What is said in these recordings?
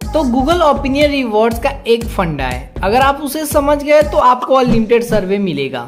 तो Google opinion Rewards का एक फंडा है, अगर आप उसे समझ गए तो आपको अनलिमिटेड सर्वे मिलेगा।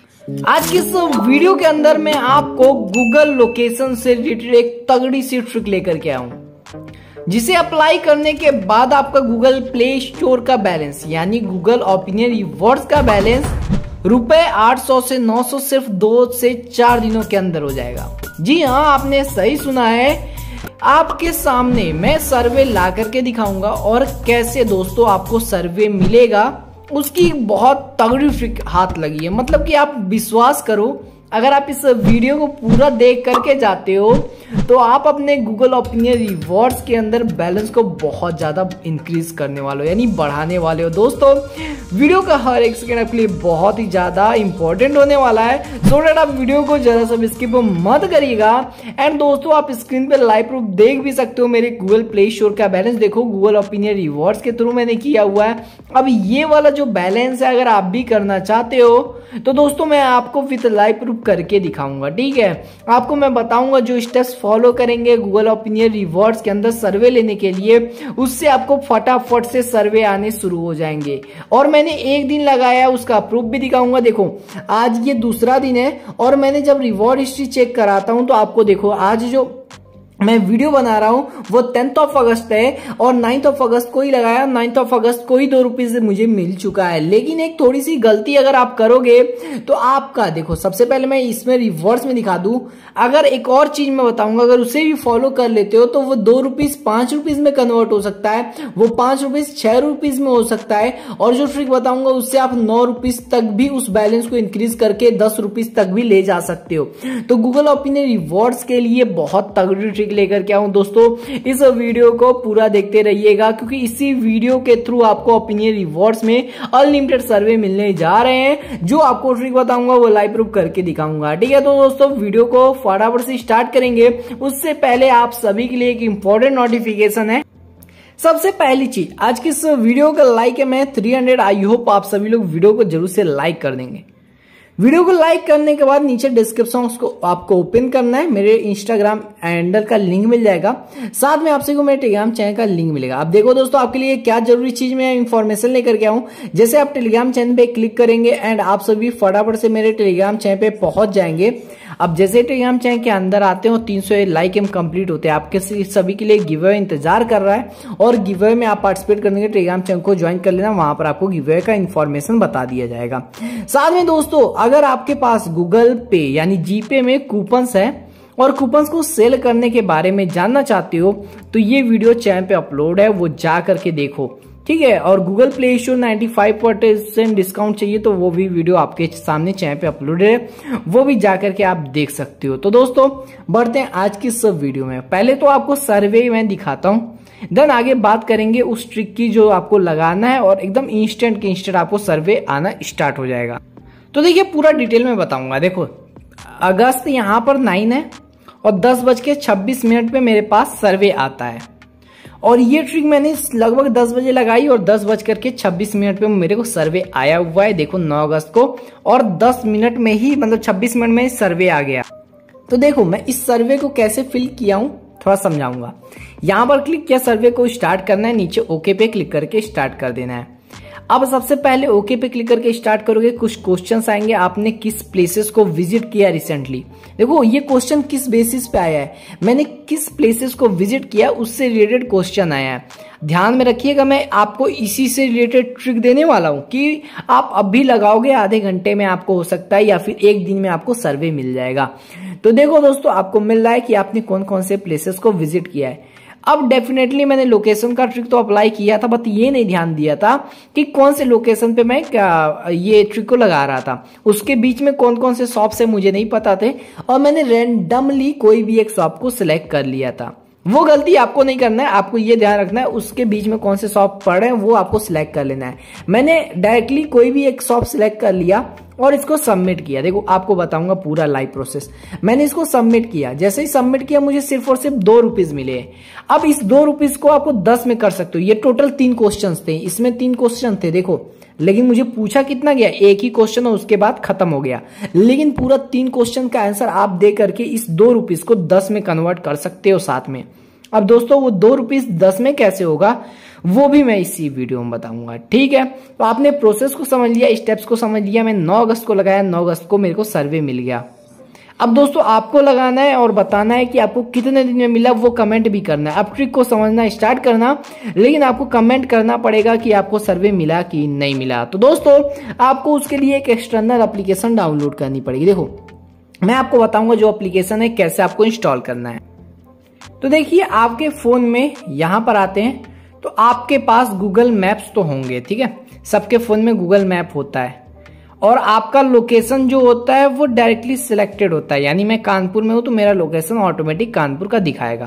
आज की इस वीडियो के अंदर मैं आपको गूगल लोकेशन से रिलेटेड एक तगड़ी सी ट्रिक लेकर के आया हूं, जिसे अप्लाई करने के बाद आपका गूगल प्ले स्टोर का बैलेंस यानी गूगल ओपिनियन रिवॉर्ड्स का बैलेंस रुपए 800 से 900 सिर्फ 2 से 4 दिनों के अंदर हो जाएगा। जी हाँ, आपने सही सुना है। आपके सामने मैं सर्वे ला करके दिखाऊंगा और कैसे दोस्तों आपको सर्वे मिलेगा, उसकी बहुत तगड़ी ट्रिक हाथ लगी है। मतलब कि आप विश्वास करो, अगर आप इस वीडियो को पूरा देख करके जाते हो तो आप अपने गूगल ओपिनियन रिवॉर्ड्स के अंदर बैलेंस को बहुत ज्यादा इंक्रीज करने वाले हो, यानी बढ़ाने वाले हो। दोस्तों वीडियो का हर एक सेकंड आपके लिए बहुत ही ज्यादा इंपॉर्टेंट होने वाला है, सो दैट आप वीडियो को जरा सा स्किप मत करिएगा। एंड दोस्तों आप स्क्रीन पे लाइव प्रूफ देख भी सकते हो, मेरे गूगल प्ले स्टोर का बैलेंस देखो, गूगल ओपिनियन रिवॉर्ड्स के थ्रू मैंने किया हुआ है। अब ये वाला जो बैलेंस है अगर आप भी करना चाहते हो तो दोस्तों मैं आपको विद लाइव प्रूफ करके दिखाऊंगा। ठीक है, आपको मैं बताऊंगा जो स्टेप्स फॉलो करेंगे गूगल ओपिनियन रिवॉर्ड्स के अंदर सर्वे लेने के लिए, उससे आपको फटाफट से सर्वे आने शुरू हो जाएंगे। और मैंने एक दिन लगाया, उसका प्रूफ भी दिखाऊंगा। देखो आज ये दूसरा दिन है और मैंने जब रिवॉर्ड हिस्ट्री चेक कराता हूं तो आपको देखो आज जो मैं वीडियो बना रहा हूं वो 10th ऑफ अगस्त है और 9th ऑफ अगस्त को ही लगाया। 9th ऑफ अगस्त को ही 2 रुपए से मुझे मिल चुका है। लेकिन एक थोड़ी सी गलती अगर आप करोगे तो आपका देखो, सबसे पहले मैं इसमें रिवर्स में दिखा दूं, अगर एक और चीज मैं बताऊंगा, अगर उसे भी फॉलो कर लेते हो तो वो 2 रुपीज 5 रुपीज में कन्वर्ट हो सकता है, वो 5 रुपीज 6 रुपीज में हो सकता है। और जो ट्रिक बताऊंगा उससे आप 9 रुपीज तक भी उस बैलेंस को इंक्रीज करके 10 रुपीज तक भी ले जा सकते हो। तो गूगल ओपिनियन रिवॉर्ड्स के लिए बहुत तगड़ी ट्रिक लेकर के आऊं दोस्तों, इस वीडियो को पूरा देखते रहिएगा, क्योंकि इसी वीडियो के थ्रू आपको ओपिनियन रिवॉर्ड्स में अनलिमिटेड सर्वे मिलने जा रहे हैं। जो आपको ट्रिक बताऊंगा वो लाइव प्रूफ करके दिखाऊंगा। ठीक है, तो दोस्तों वीडियो को फटाफट से स्टार्ट करेंगे। उससे पहले आप सभी के लिए एक इंपॉर्टेंट नोटिफिकेशन है। सबसे पहली चीज, आज की इस वीडियो का लाइक है मैं 300। आई होप आप सभी लोग वीडियो को जरूर से लाइक कर देंगे। वीडियो को लाइक करने के बाद नीचे डिस्क्रिप्शन को आपको ओपन करना है, मेरे इंस्टाग्राम हैंडल का लिंक मिल जाएगा, साथ में आपसे को मेरे टेलीग्राम चैनल का लिंक मिलेगा। अब देखो दोस्तों, आपके लिए क्या जरूरी चीज मैं इंफॉर्मेशन लेकर के आऊं। जैसे आप टेलीग्राम चैनल पे क्लिक करेंगे एंड आप सभी फटाफट से मेरे टेलीग्राम चैनल पे पहुंच जाएंगे। अब जैसे टेलीग्राम चैनल के अंदर आते हो 300 लाइक एम कंप्लीट होते हैं, आपके सभी के लिए गिव अवे इंतजार कर रहा है और गिव अवे में आप पार्टिसिपेट करने के टेलीग्राम चैनल को ज्वाइन कर लेना, वहां पर आपको गिव अवे का इंफॉर्मेशन बता दिया जाएगा। साथ में दोस्तों अगर आपके पास गूगल पे यानी जीपे में कूपन्स है और कूपन्स को सेल करने के बारे में जानना चाहते हो तो ये वीडियो चैनल पे अपलोड है, वो जा करके देखो। ठीक है, और गूगल प्ले स्टोर 95% डिस्काउंट चाहिए तो वो भी वीडियो आपके सामने चैनल पे अपलोड है, वो भी जाकर के आप देख सकते हो। तो दोस्तों बढ़ते हैं आज की सब वीडियो में। पहले तो आपको सर्वे मैं दिखाता हूँ, देन आगे बात करेंगे उस ट्रिक की जो आपको लगाना है और एकदम इंस्टेंट के इंस्टेंट आपको सर्वे आना स्टार्ट हो जाएगा। तो देखिए पूरा डिटेल में बताऊंगा। देखो अगस्त यहाँ पर 9 है और 10:26 पे मेरे पास सर्वे आता है और ये ट्रिक मैंने लगभग 10 बजे लगाई और 10:26 पे मेरे को सर्वे आया हुआ है। देखो 9 अगस्त को और 10 मिनट में ही, मतलब 26 मिनट में सर्वे आ गया। तो देखो मैं इस सर्वे को कैसे फिल किया हूं थोड़ा समझाऊंगा। यहां पर क्लिक किया, सर्वे को स्टार्ट करना है, नीचे ओके पे क्लिक करके स्टार्ट कर देना है। अब सबसे पहले ओके पे क्लिक करके स्टार्ट करोगे, कुछ क्वेश्चंस आएंगे, आपने किस प्लेसेस को विजिट किया रिसेंटली। देखो ये क्वेश्चन किस बेसिस पे आया है, मैंने किस प्लेसेस को विजिट किया उससे रिलेटेड क्वेश्चन आया है। ध्यान में रखिएगा, मैं आपको इसी से रिलेटेड ट्रिक देने वाला हूं कि आप अभी लगाओगे आधे घंटे में आपको हो सकता है या फिर एक दिन में आपको सर्वे मिल जाएगा। तो देखो दोस्तों आपको मिल रहा है कि आपने कौन कौन से प्लेसेस को विजिट किया है। अब डेफिनेटली मैंने लोकेशन का ट्रिक तो अप्लाई किया था, बट ये नहीं ध्यान दिया था कि कौन से लोकेशन पे मैं ये ट्रिक को लगा रहा था, उसके बीच में कौन कौन से शॉप से मुझे नहीं पता थे और मैंने रैंडमली कोई भी एक शॉप को सिलेक्ट कर लिया था। वो गलती आपको नहीं करना है, आपको ये ध्यान रखना है उसके बीच में कौन से शॉप पड़ रहे हैं वो आपको सिलेक्ट कर लेना है। मैंने डायरेक्टली कोई भी एक शॉप सिलेक्ट कर लिया और इसको सबमिट किया। देखो आपको बताऊंगा पूरा लाइव प्रोसेस। मैंने इसको सबमिट किया, जैसे ही सबमिट किया मुझे सिर्फ और सिर्फ 2 रुपीज मिले। अब इस 2 रुपीज को आपको 10 में कर सकते हो। ये टोटल 3 क्वेश्चन थे, इसमें 3 क्वेश्चन थे देखो, लेकिन मुझे पूछा कितना गया, एक ही क्वेश्चन और उसके बाद खत्म हो गया। लेकिन पूरा 3 क्वेश्चन का आंसर आप दे करके इस 2 रुपीज को 10 में कन्वर्ट कर सकते हो साथ में। अब दोस्तों वो 2 रुपीज 10 में कैसे होगा वो भी मैं इसी वीडियो में बताऊंगा। ठीक है, तो आपने प्रोसेस को समझ लिया, स्टेप्स को समझ लिया। मैं 9 अगस्त को लगाया, 9 अगस्त को मेरे को सर्वे मिल गया। अब दोस्तों आपको लगाना है और बताना है कि आपको कितने दिन में मिला, वो कमेंट भी करना है। अब ट्रिक को समझना स्टार्ट करना, लेकिन आपको कमेंट करना पड़ेगा कि आपको सर्वे मिला कि नहीं मिला। तो दोस्तों आपको उसके लिए एक एक्सटर्नल एप्लीकेशन डाउनलोड करनी पड़ेगी। देखो मैं आपको बताऊंगा जो एप्लीकेशन है कैसे आपको इंस्टॉल करना है। तो देखिए आपके फोन में यहां पर आते हैं तो आपके पास गूगल मैप्स तो होंगे, ठीक है, सबके फोन में गूगल मैप होता है और आपका लोकेशन जो होता है वो डायरेक्टली सिलेक्टेड होता है। यानी मैं कानपुर में हूं तो मेरा लोकेशन ऑटोमेटिक कानपुर का दिखाएगा।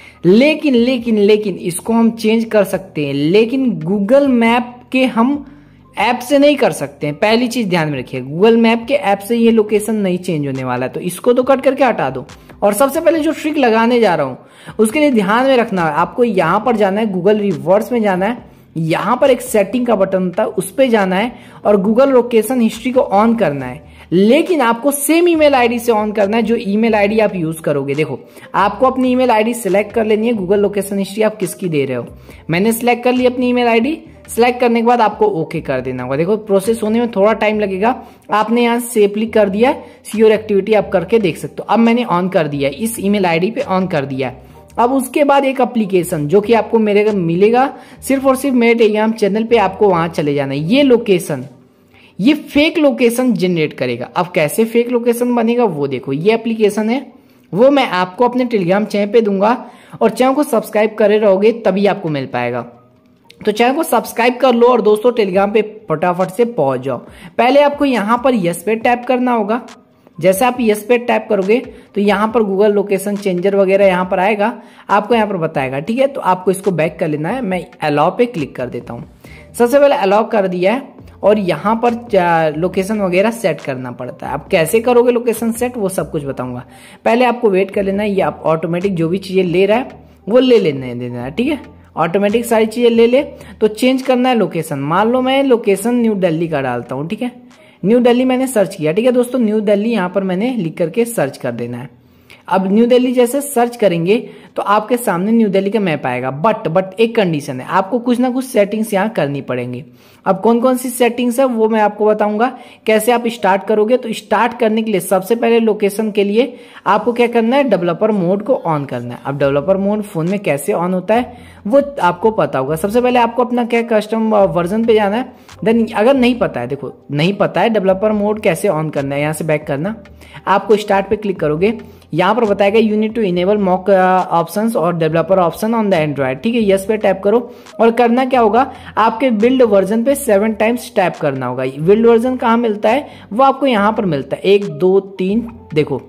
लेकिन इसको हम चेंज कर सकते हैं, लेकिन गूगल मैप के हम ऐप से नहीं कर सकते हैं। पहली चीज ध्यान में रखिए, गूगल मैप के ऐप से ये लोकेशन नहीं चेंज होने वाला है, तो इसको तो कट करके हटा दो। और सबसे पहले जो ट्रिक लगाने जा रहा हूं उसके लिए ध्यान में रखना है, आपको यहां पर जाना है, गूगल रिवर्स में जाना है, यहां पर एक सेटिंग का बटन होता है उस पर जाना है और गूगल लोकेशन हिस्ट्री को ऑन करना है। लेकिन आपको सेम ईमेल आईडी से ऑन करना है जो ईमेल आईडी आप यूज करोगे। देखो आपको अपनी ईमेल आईडी सिलेक्ट कर लेनी है, गूगल लोकेशन हिस्ट्री आप किसकी दे रहे हो। मैंने सिलेक्ट कर ली अपनी ईमेल आईडी। सिलेक्ट करने के बाद आपको ओके कर देना होगा। देखो प्रोसेस होने में थोड़ा टाइम लगेगा। आपने यहाँ सेफली कर दिया, सिक्योर एक्टिविटी आप करके देख सकते हो। अब मैंने ऑन कर दिया, इस ईमेल आईडी पे ऑन कर दिया। अब उसके बाद एक एप्लीकेशन जो कि आपको मेरे मिलेगा सिर्फ और सिर्फ मेरे टेलीग्राम चैनल पे, आपको वहां चले जाना है। ये लोकेशन, ये फेक लोकेशन जनरेट करेगा। अब कैसे फेक लोकेशन बनेगा वो देखो, ये एप्लीकेशन है वो मैं आपको अपने टेलीग्राम चैनल पे दूंगा और चैनल को सब्सक्राइब करे रहोगे तभी आपको मिल पाएगा। तो चैनल को सब्सक्राइब कर लो और दोस्तों टेलीग्राम पे फटाफट से पहुंच जाओ। पहले आपको यहां पर यस पे टैप करना होगा। जैसे आप यस पे टैप करोगे तो यहाँ पर गूगल लोकेशन चेंजर वगैरह यहाँ पर आएगा, आपको यहाँ पर बताएगा। ठीक है, तो आपको इसको बैक कर लेना है। मैं अलाउ पे क्लिक कर देता हूँ। सबसे पहले अलाउ कर दिया है और यहाँ पर लोकेशन वगैरह सेट करना पड़ता है। आप कैसे करोगे लोकेशन सेट वो सब कुछ बताऊंगा। पहले आपको वेट कर लेना है, ये आप ऑटोमेटिक जो भी चीजें ले रहा है वो ले लेने देना है। ठीक है, ऑटोमेटिक सारी चीजें ले ले। तो चेंज करना है लोकेशन। मान लो मैं लोकेशन न्यू दिल्ली का डालता हूँ। ठीक है, न्यू दिल्ली मैंने सर्च किया। ठीक है दोस्तों, न्यू दिल्ली यहाँ पर मैंने लिख करके सर्च कर देना है। अब न्यू दिल्ली जैसे सर्च करेंगे तो आपके सामने न्यू दिल्ली का मैप आएगा। बट एक कंडीशन है, आपको कुछ ना कुछ सेटिंग्स यहाँ करनी पड़ेंगी। अब कौन कौन सी सेटिंग्स है वो मैं आपको बताऊंगा। कैसे आप स्टार्ट करोगे, तो स्टार्ट करने के लिए सबसे पहले लोकेशन के लिए आपको क्या करना है, डेवलपर मोड को ऑन करना है। अब डेवलपर मोड फोन में कैसे ऑन होता है वो आपको पता होगा। सबसे पहले आपको अपना क्या कस्टम वर्जन पे जाना है। देन अगर नहीं पता है, देखो नहीं पता है डेवलपर मोड कैसे ऑन करना है, यहाँ से बैक करना, आपको स्टार्ट पे क्लिक करोगे। यहाँ पर बताएगा you need to enable mock options और developer option on the Android. ठीक है, यस पे टैप करो और करना क्या होगा, आपके बिल्ड वर्जन पे 7 टाइम्स टैप करना होगा। बिल्ड वर्जन कहाँ मिलता है वो आपको यहाँ पर मिलता है, 1 2 3 देखो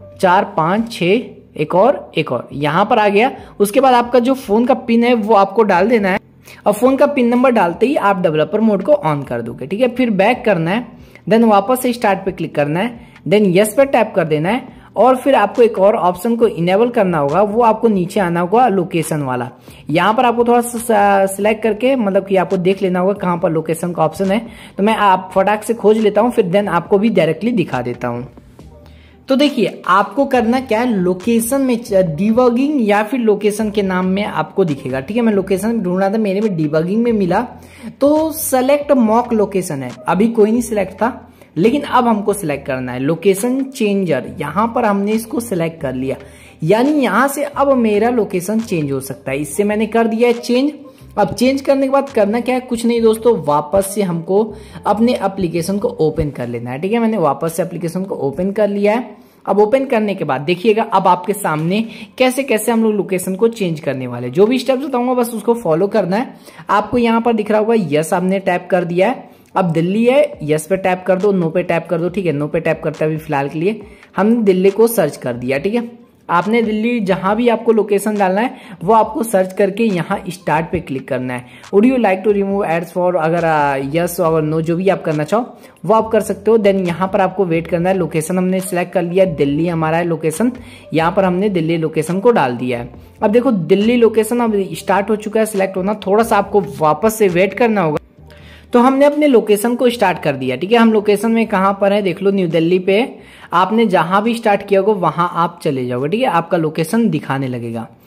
4 5 6 एक और यहाँ पर आ गया। उसके बाद आपका जो फोन का पिन है वो आपको डाल देना है और फोन का पिन नंबर डालते ही आप डेवलपर मोड को ऑन कर दोगे। ठीक है, फिर बैक करना है, देन वापस से स्टार्ट पे क्लिक करना है, देन यस पे टैप कर देना है और फिर आपको एक और ऑप्शन को इनेबल करना होगा। वो आपको नीचे आना होगा लोकेशन वाला। यहाँ पर आपको थोड़ा सा सिलेक्ट करके मतलब कि आपको देख लेना होगा कहाँ पर लोकेशन का ऑप्शन है। तो मैं आप फटाक से खोज लेता हूँ, फिर देन आपको भी डायरेक्टली दिखा देता हूँ। तो देखिए आपको करना क्या है, लोकेशन में डिबगिंग या फिर लोकेशन के नाम में आपको दिखेगा। ठीक है, मैं लोकेशन ढूंढ रहा था, मेरे में डिबगिंग में मिला तो सेलेक्ट मॉक लोकेशन है। अभी कोई नहीं सिलेक्ट था, लेकिन अब हमको सिलेक्ट करना है लोकेशन चेंजर। यहां पर हमने इसको सिलेक्ट कर लिया, यानी यहां से अब मेरा लोकेशन चेंज हो सकता है। इससे मैंने कर दिया है चेंज। अब चेंज करने के बाद करना क्या है, कुछ नहीं दोस्तों, वापस से हमको अपने एप्लीकेशन को ओपन कर लेना है। ठीक है, मैंने वापस से एप्लीकेशन को ओपन कर लिया है। अब ओपन करने के बाद देखिएगा अब आपके सामने कैसे कैसे हम लोग लोकेशन को चेंज करने वाले। जो भी स्टेप्स बताऊंगा बस उसको फॉलो करना है। आपको यहाँ पर दिख रहा होगा यस, आपने टैप कर दिया है। अब दिल्ली है, यस पे टैप कर दो, नो पे टैप कर दो। ठीक है, नो पे टैप करते हैं अभी फिलहाल के लिए। हमने दिल्ली को सर्च कर दिया। ठीक है, आपने दिल्ली जहां भी आपको लोकेशन डालना है वो आपको सर्च करके यहाँ स्टार्ट पे क्लिक करना है। Would you like to remove ads for, अगर यस और नो जो भी आप करना चाहो वो आप कर सकते हो। देन यहाँ पर आपको वेट करना है। लोकेशन हमने सिलेक्ट कर लिया, दिल्ली हमारा है लोकेशन, यहाँ पर हमने दिल्ली लोकेशन को डाल दिया है। अब देखो दिल्ली लोकेशन अब स्टार्ट हो चुका है सिलेक्ट होना। थोड़ा सा आपको वापस से वेट करना होगा। तो हमने अपने लोकेशन को स्टार्ट कर दिया। ठीक है, हम लोकेशन में कहां पर है देख लो, न्यू दिल्ली पे। आपने जहां भी स्टार्ट किया होगा वहां आप चले जाओगे। ठीक है, आपका लोकेशन दिखाने लगेगा।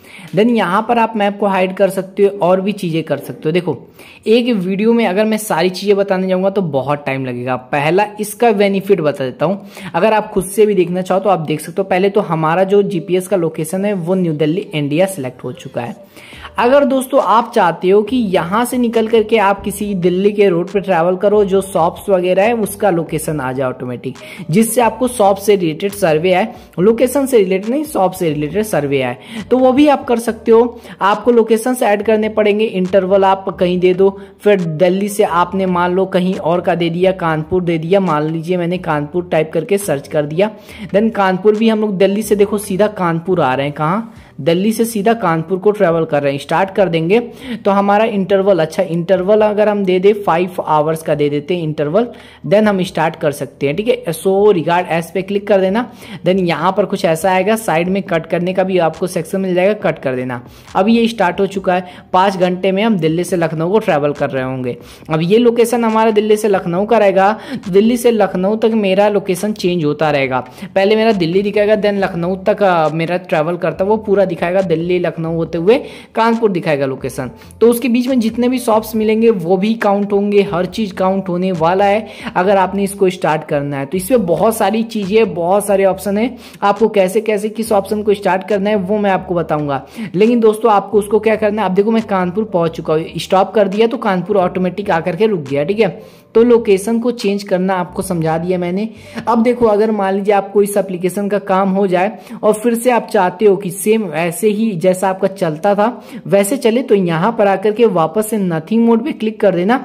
देन यहाँ पर आप मैप को हाइड कर सकते हो और भी चीजें कर सकते हो। देखो एक वीडियो में अगर मैं सारी चीजें बताने जाऊंगा तो बहुत टाइम लगेगा। पहला इसका बेनिफिट बता देता हूँ, अगर आप खुद से भी देखना चाहो तो आप देख सकते हो। पहले तो हमारा जो जीपीएस का लोकेशन है वो न्यू दिल्ली इंडिया सिलेक्ट हो चुका है। अगर दोस्तों आप चाहते हो कि यहां से निकल करके आप किसी दिल्ली के रोड पे ट्रैवल करो, जो शॉप्स वगैरह है उसका लोकेशन आ जाए ऑटोमेटिक, जिससे आपको शॉप से रिलेटेड सर्वे आए, लोकेशन से रिलेटेड नहीं, शॉप से रिलेटेड सर्वे आए, तो वो भी आप कर सकते हो। आपको लोकेशन ऐड करने पड़ेंगे, इंटरवल आप कहीं दे दो, फिर दिल्ली से आपने मान लो कहीं और का दे दिया, कानपुर दे दिया, मान लीजिए मैंने कानपुर टाइप करके सर्च कर दिया। देन कानपुर भी हम लोग दिल्ली से देखो सीधा कानपुर आ रहे हैं, कहाँ, दिल्ली से सीधा कानपुर को ट्रेवल कर रहे हैं। स्टार्ट कर देंगे तो हमारा इंटरवल, अच्छा इंटरवल अगर हम दे दे 5 आवर्स का दे देते हैं इंटरवल, देन हम स्टार्ट कर सकते हैं। ठीक है, सो रिगार्ड एस पे क्लिक कर देना। देन यहाँ पर कुछ ऐसा आएगा, साइड में कट करने का भी आपको सेक्शन मिल जाएगा, कट कर देना। अब ये स्टार्ट हो चुका है। 5 घंटे में हम दिल्ली से लखनऊ को ट्रेवल कर रहे होंगे। अब ये लोकेशन हमारा दिल्ली से लखनऊ का रहेगा, तो दिल्ली से लखनऊ तक मेरा लोकेशन चेंज होता रहेगा। पहले मेरा दिल्ली दिखाएगा, देन लखनऊ तक मेरा ट्रेवल करता वो पूरा दिखाएगा, दिल्ली लखनऊ होते हुए कानपुर दिखाएगा लोकेशन। तो उसके बीच में जितने भी शॉप्स मिलेंगे वो भी काउंट होंगे, हर चीज काउंट होने वाला है अगर आपने इसको स्टार्ट करना है। तो इसमें बहुत सारी चीजें, बहुत सारे ऑप्शन है, आपको कैसे कैसे किस ऑप्शन को स्टार्ट करना है वो मैं आपको बताऊंगा। लेकिन दोस्तों आपको उसको क्या करना है, अब देखो मैं कानपुर पहुंच चुका हूँ, स्टॉप कर दिया तो कानपुर ऑटोमेटिक आकर के रुक गया। ठीक है, तो लोकेशन को चेंज करना आपको समझा दिया मैंने। अब देखो अगर मान लीजिए आपको इस एप्लीकेशन का काम हो जाए और फिर से आप चाहते हो कि सेम ऐसे ही जैसा आपका चलता था वैसे चले, तो यहां पर आकर के वापस से नथिंग मोड पे क्लिक कर देना,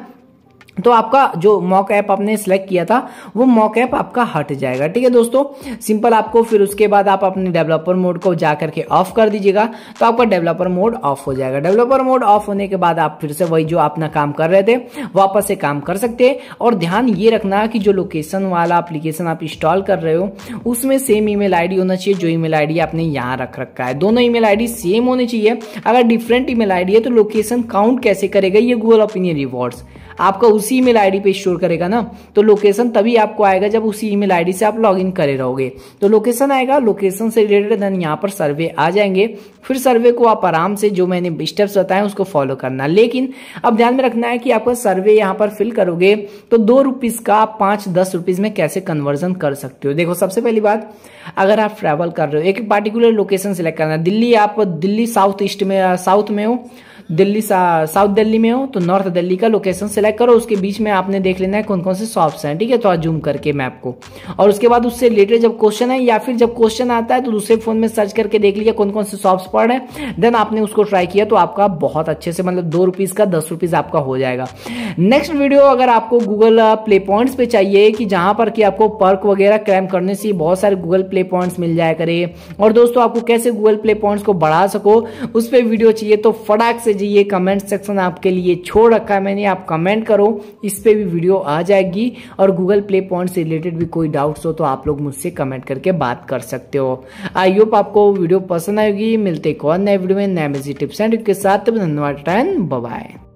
तो आपका जो मॉक ऐप आपने सिलेक्ट किया था वो मॉक ऐप आपका हट जाएगा। ठीक है दोस्तों, सिंपल आपको फिर उसके बाद आप अपने डेवलपर मोड को जाकर के ऑफ कर दीजिएगा, तो आपका डेवलपर मोड ऑफ हो जाएगा। डेवलपर मोड ऑफ होने के बाद आप फिर से वही जो अपना काम कर रहे थे वापस से काम कर सकते हैं। और ध्यान ये रखना कि जो लोकेशन वाला एप्लीकेशन आप इंस्टॉल कर रहे हो उसमें सेम ईमेल आईडी होना चाहिए जो ईमेल आईडी आपने यहाँ रख रखा है। दोनों ईमेल आईडी सेम होनी चाहिए। अगर डिफरेंट ईमेल आईडी है तो लोकेशन काउंट कैसे करेगा ये गूगल ओपिनियन रिवॉर्ड्स आपका उसी ईमेल आईडी पे स्टोर करेगा ना, तो लोकेशन तभी आपको आएगा जब उसी ईमेल आईडी से आप लॉगिन करे रहोगे। तो लोकेशन आएगा, लोकेशन से रिलेटेड देन यहाँ पर सर्वे आ जाएंगे। फिर सर्वे को आप आराम से जो मैंने स्टेप्स बताए उसको फॉलो करना। लेकिन अब ध्यान में रखना है कि आपका सर्वे यहाँ पर फिल करोगे तो 2 रुपीज का आप 5-10 रुपीज में कैसे कन्वर्जन कर सकते हो। देखो सबसे पहली बात, अगर आप ट्रैवल कर रहे हो एक पार्टिकुलर लोकेशन सिलेक्ट करना, दिल्ली, आप दिल्ली साउथ ईस्ट में, साउथ में हो, दिल्ली साउथ दिल्ली में हो तो नॉर्थ दिल्ली का लोकेशन सिलेक्ट करो। उसके बीच में आपने देख लेना है कौन कौन से शॉप्स हैं। ठीक है, थोड़ा जूम करके मैप को, और उसके बाद उससे रिलेटेड जब क्वेश्चन है या फिर जब क्वेश्चन आता है तो दूसरे फोन में सर्च करके देख लिया कौन कौन से शॉप्स पड़ है, देन आपने उसको ट्राई किया तो आपका बहुत अच्छे से मतलब 2 रुपीज का 10 रुपीज आपका हो जाएगा। नेक्स्ट वीडियो अगर आपको गूगल प्ले पॉइंट्स पे चाहिए कि जहां पर कि आपको पर्क वगैरह क्लेम करने से बहुत सारे गूगल प्ले पॉइंट्स मिल जाया करे, और दोस्तों आपको कैसे गूगल प्ले पॉइंट्स को बढ़ा सको उस पर वीडियो चाहिए तो फटाक से जाइए, कमेंट सेक्शन आपके लिए छोड़ रखा है मैंने, आप कमेंट करो, इस पे भी वीडियो आ जाएगी। और गूगल प्ले पॉइंट से रिलेटेड भी कोई डाउट्स हो तो आप लोग मुझसे कमेंट करके बात कर सकते हो। आई होप आपको वीडियो पसंद आएगी। मिलते एक और नए वीडियो में नए टिप्स एंड के साथ। धन्यवाद, बाय बाय।